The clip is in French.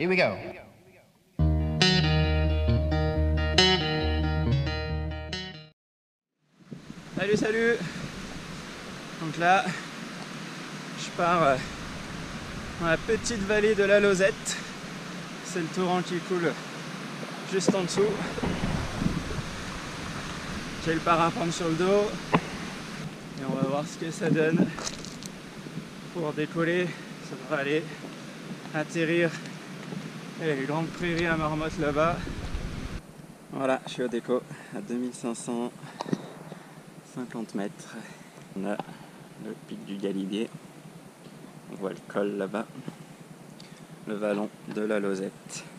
Here we go. Salut, salut. Donc là, je pars dans la petite vallée de la Lozette. C'est le torrent qui coule juste en dessous. J'ai le parapente sur le dos et on va voir ce que ça donne. Pour décoller, ça devrait aller. Atterrir et les grandes prairies à marmotte là-bas. Voilà, je suis au déco à 2550 mètres. On a le pic du Galibier. On voit le col là-bas. Le vallon de la Lozette.